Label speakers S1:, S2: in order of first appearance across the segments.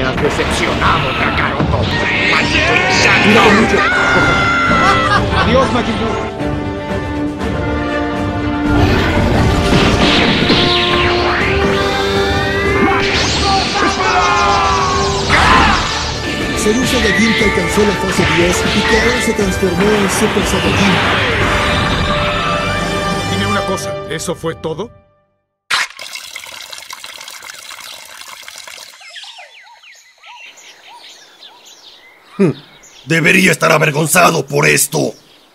S1: has decepcionado, Kakaroto. ¡Maldito insano!
S2: Adiós, Majin Buu.
S3: Ser un Saiyajin que alcanzó la fase 10 y que ahora se transformó en Super Saiyajin.
S2: Dime una cosa, ¿eso fue todo?
S4: Debería estar avergonzado por esto.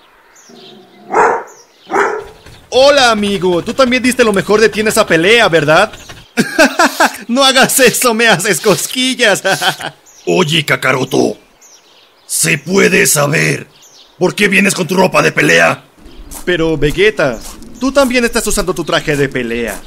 S5: Hola, amigo. Tú también diste lo mejor de ti en esa pelea, ¿verdad? No hagas eso, me haces cosquillas.
S4: Oye, Kakaroto, ¿se puede saber por qué vienes con tu ropa de pelea?
S5: Pero, Vegeta, tú también estás usando tu traje de pelea.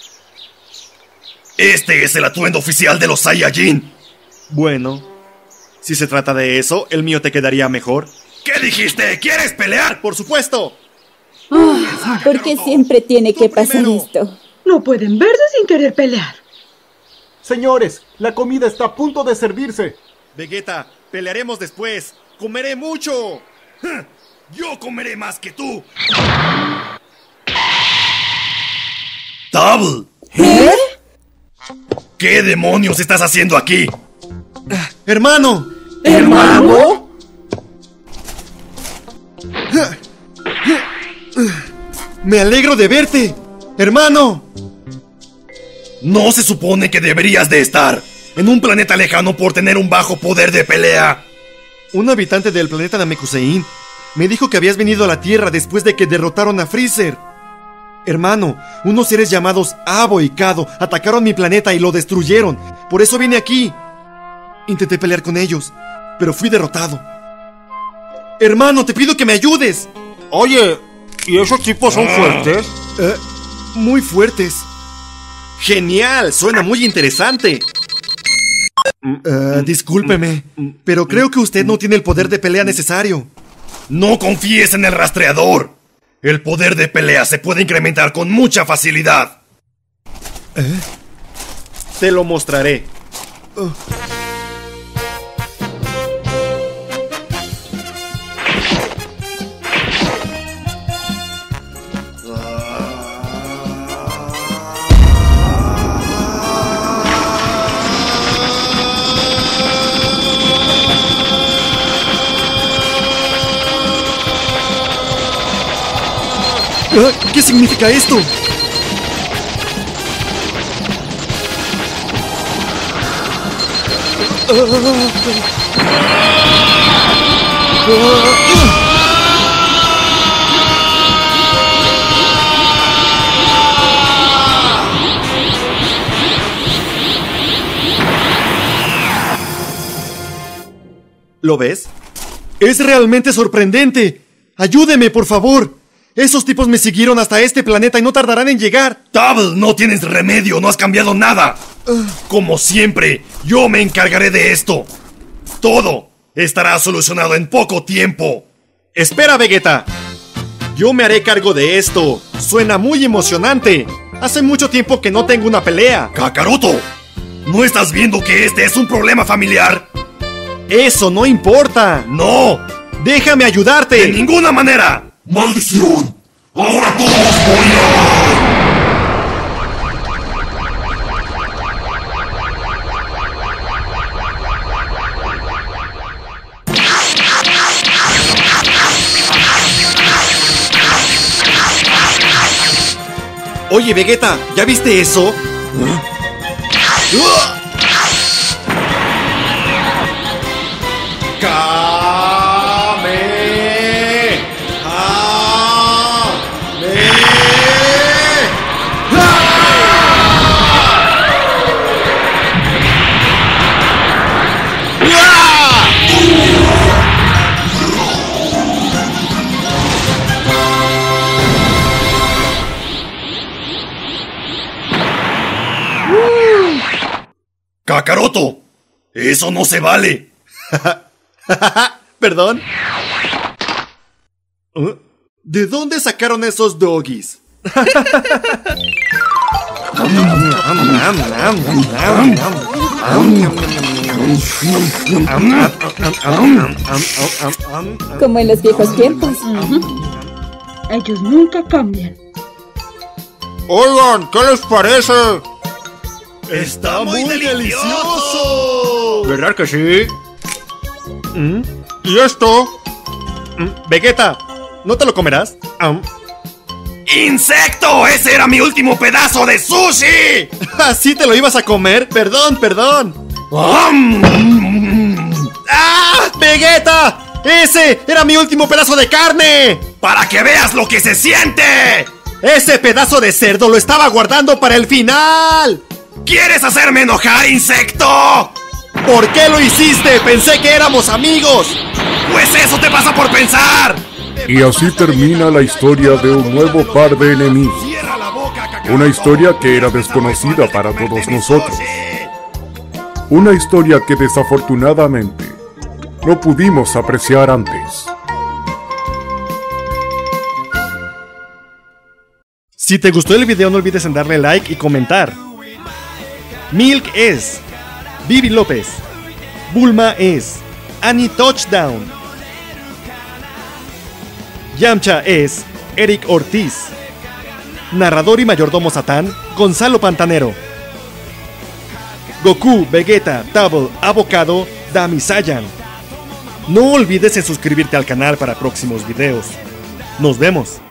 S4: Este es el atuendo oficial de los Saiyajin.
S5: Bueno, si se trata de eso, el mío te quedaría mejor.
S4: ¿Qué dijiste? ¿Quieres pelear?
S5: ¡Por supuesto!
S6: ¿Por qué siempre tiene que pasar esto?
S7: No pueden verse sin querer pelear.
S2: Señores, la comida está a punto de servirse.
S5: Vegeta, pelearemos después. ¡Comeré mucho!
S4: ¡Yo comeré más que tú! ¡Double!
S6: ¿Eh?
S4: ¿Qué demonios estás haciendo aquí?
S5: ¡Hermano!
S6: ¿Hermano?
S5: ¡Me alegro de verte! ¡Hermano!
S4: ¿No se supone que deberías de estar en un planeta lejano por tener un bajo poder de pelea?
S5: Un habitante del planeta Namekusein me dijo que habías venido a la Tierra después de que derrotaron a Freezer. Hermano, unos seres llamados Abo y Kado atacaron mi planeta y lo destruyeron. Por eso vine aquí. Intenté pelear con ellos, pero fui derrotado. Hermano, te pido que me ayudes.
S1: Oye, ¿y esos tipos son fuertes?
S5: Muy fuertes. Genial, suena muy interesante. Discúlpeme, pero creo que usted no tiene el poder de pelea necesario.
S4: No confíes en el rastreador. El poder de pelea se puede incrementar con mucha facilidad.
S5: Te lo mostraré. ¿Qué significa esto? ¿Lo ves? ¡Es realmente sorprendente! ¡Ayúdeme, por favor! Esos tipos me siguieron hasta este planeta y no tardarán en llegar.
S4: Double, no tienes remedio, no has cambiado nada. Como siempre, yo me encargaré de esto. Todo estará solucionado en poco tiempo.
S5: Espera, Vegeta. Yo me haré cargo de esto. Suena muy emocionante. Hace mucho tiempo que no tengo una pelea.
S4: Kakaroto, ¿no estás viendo que este es un problema familiar?
S5: Eso no importa.
S4: ¡No!
S5: ¡Déjame ayudarte!
S4: ¡De ninguna manera! ¡Maldición! ¡Ahora todos morirán!
S5: Oye, Vegeta, ¿ya viste eso?
S4: ¡Kakaroto! ¡Eso no se vale!
S5: ¿Perdón? ¿De dónde sacaron esos doggies?
S6: Como en los viejos tiempos.
S7: Ellos nunca cambian.
S1: Oigan, ¿qué les parece?
S4: ¡Está muy delicioso!
S1: ¿Verdad que sí? ¿Y esto?
S5: Vegeta, ¿no te lo comerás?
S4: ¡Insecto! ¡Ese era mi último pedazo de sushi!
S5: ¿Así te lo ibas a comer? Perdón. ¡Ah! ¡Vegeta! ¡Ese era mi último pedazo de carne!
S4: ¡Para que veas lo que se siente!
S5: ¡Ese pedazo de cerdo lo estaba guardando para el final!
S4: ¿Quieres hacerme enojar, insecto?
S5: ¿Por qué lo hiciste? Pensé que éramos amigos.
S4: Pues eso te pasa por pensar.
S8: Y así termina la historia de un nuevo par de enemigos.
S4: Cierra la boca,
S8: Una historia que era desconocida para todos nosotros. Una historia que desafortunadamente no pudimos apreciar antes.
S5: Si te gustó el video, no olvides en darle like y comentar. Milk es Vivi López. Bulma es Annie Touchdown. Yamcha es Eric Ortiz. Narrador y mayordomo Satán, Gonzalo Pantanero. Goku, Vegeta, Double, Avocado, Dami Sayan. No olvides en suscribirte al canal para próximos videos. Nos vemos.